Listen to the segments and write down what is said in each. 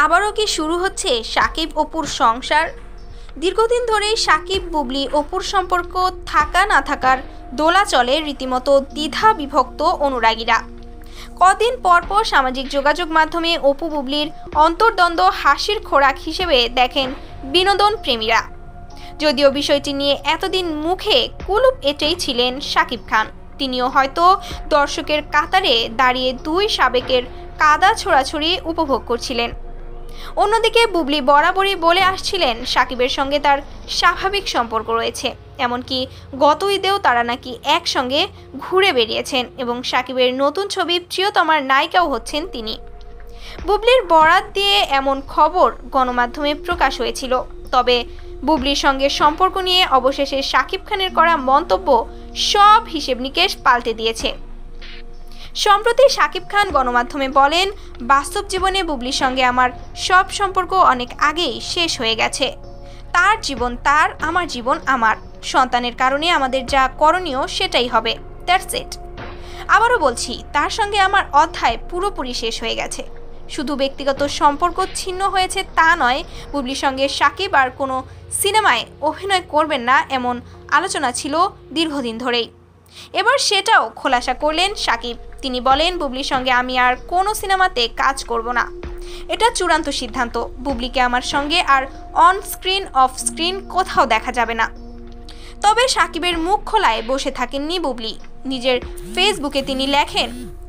আবারও কি শুরু হচ্ছে শাকিব অপুর সংসার? দীর্ঘদিন ধরেই শাকিব বুবলি অপুর সম্পর্ক থাকা না থাকার দোলাচলে রীতিমতো দ্বিধা বিভক্ত অনুরাগীরা। কদিন পরপর সামাজিক যোগাযোগ মাধ্যমে অপু বুবলির অন্তর্দ্বন্দ্ব হাসির খোরাক হিসেবে দেখেন বিনোদন প্রেমীরা। যদিও বিষয়টি নিয়ে এতদিন মুখে কুলুপ এঁটেই ছিলেন শাকিব খান, তিনিও হয়তো দর্শকের কাতারে দাঁড়িয়ে দুই সাবেকের কাদা ছোড়াছুড়ি উপভোগ করছিলেন। অন্যদিকে বুবলি বরাবরই বলে আসছিলেন শাকিবের সঙ্গে তার স্বাভাবিক সম্পর্ক রয়েছে, এমনকি গত ঈদেও তারা নাকি একসঙ্গে ঘুরে বেরিয়েছেন এবং শাকিবের নতুন ছবি প্রিয়তমার নায়িকাও হচ্ছেন তিনি। বুবলির বরাত দিয়ে এমন খবর গণমাধ্যমে প্রকাশ হয়েছিল। তবে বুবলির সঙ্গে সম্পর্ক নিয়ে অবশেষে শাকিব খানের করা মন্তব্য সব হিসেব নিকেশ পাল্টে দিয়েছে। সম্প্রতি শাকিব খান গণমাধ্যমে বলেন, বাস্তব জীবনে বুবলির সঙ্গে আমার সব সম্পর্ক অনেক আগেই শেষ হয়ে গেছে। তার জীবন তার, আমার জীবন আমার। সন্তানের কারণে আমাদের যা করণীয় সেটাই হবে, দ্যাটস ইট। আবারও বলছি, তার সঙ্গে আমার অধ্যায় পুরোপুরি শেষ হয়ে গেছে। শুধু ব্যক্তিগত সম্পর্ক ছিন্ন হয়েছে তা নয়, বুবলির সঙ্গে শাকিব আর কোনো সিনেমায় অভিনয় করবেন না এমন আলোচনা ছিল দীর্ঘদিন ধরেই। এবার সেটাও খোলাসা করলেন শাকিব। তিনি বলেন, বুবলির সঙ্গে আমি আর কোনো সিনেমাতে কাজ করব না, এটা চূড়ান্ত সিদ্ধান্ত। বুবলিকে আমার সঙ্গে আর অন স্ক্রিন অফ স্ক্রিন কোথাও দেখা যাবে না। তবে শাকিবের মুখ খোলায় বসে থাকেননি বুবলি। নিজের ফেসবুকে তিনি লেখেন,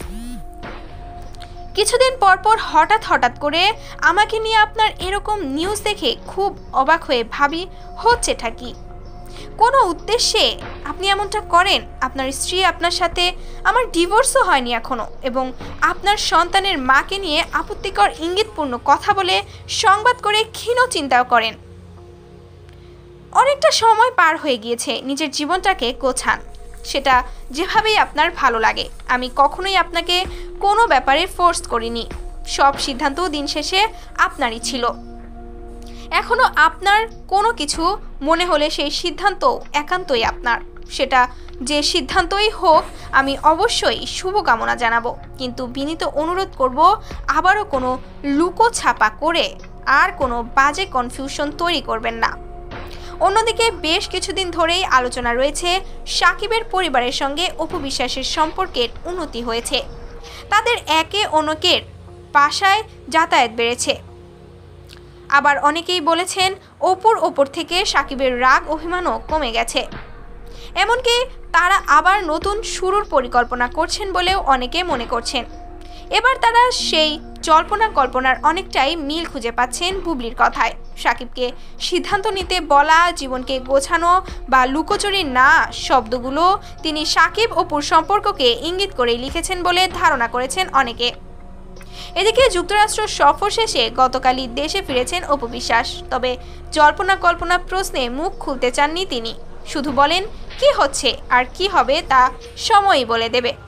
কিছুদিন পরপর হঠাৎ করে আমাকে নিয়ে আপনার এরকম নিউজ দেখে খুব অবাক হয়ে ভাবি, হচ্ছেটা কি? কোনো উদ্দেশ্যে আপনি এমনটা করেন? আপনার স্ত্রী আপনার সাথে, আমার ডিভোর্সও হয়নি এখনো, এবং আপনার সন্তানের মাকে নিয়ে আপত্তিকর ইঙ্গিতপূর্ণ কথা বলে সংবাদ করে ক্ষীণ চিন্তাও করেন। অনেকটা সময় পার হয়ে গিয়েছে, নিজের জীবনটাকে গোছান, সেটা যেভাবেই আপনার ভালো লাগে। আমি কখনোই আপনাকে কোনো ব্যাপারে ফোর্স করিনি, সব সিদ্ধান্ত দিন শেষে আপনারই ছিল। এখনো আপনার কোনো কিছু মনে হলে সেই সিদ্ধান্ত একান্তই আপনার, সেটা যে সিদ্ধান্তই হোক আমি অবশ্যই শুভকামনা জানাবো, কিন্তু বিনীত অনুরোধ করব আবারও কোনো লুকোছাপা করে আর কোনো বাজে কনফিউশন তৈরি করবেন না। অন্যদিকে বেশ কিছুদিন ধরেই আলোচনা রয়েছে শাকিবের পরিবারের সঙ্গে অপু বিশ্বাসের সম্পর্কের উন্নতি হয়েছে। তাদের একে অন্যের বাসায় যাতায়াত বেড়েছে। আবার অনেকেই বলেছেন অপুর ওপর থেকে শাকিবের রাগ অভিমানও কমে গেছে। এমনকি তারা আবার নতুন শুরুর পরিকল্পনা করছেন বলেও অনেকে মনে করছেন। এবার তারা সেই জল্পনা কল্পনার অনেকটাই মিল খুঁজে পাচ্ছেন বুবলির কথায়। শাকিবকে সিদ্ধান্ত নিতে বলা, জীবনকে গোছানো বা লুকোচুরি না শব্দগুলো তিনি শাকিব অপুর সম্পর্ককে ইঙ্গিত করে লিখেছেন বলে ধারণা করেছেন অনেকে। এদিকে যুক্তরাষ্ট্র সফর শেষে গতকালই দেশে ফিরেছেন অপু বিশ্বাস। তবে জল্পনা কল্পনা প্রশ্নে মুখ খুলতে চাননি তিনি, শুধু বলেন কি হচ্ছে আর কি হবে তা সময়ই বলে দেবে।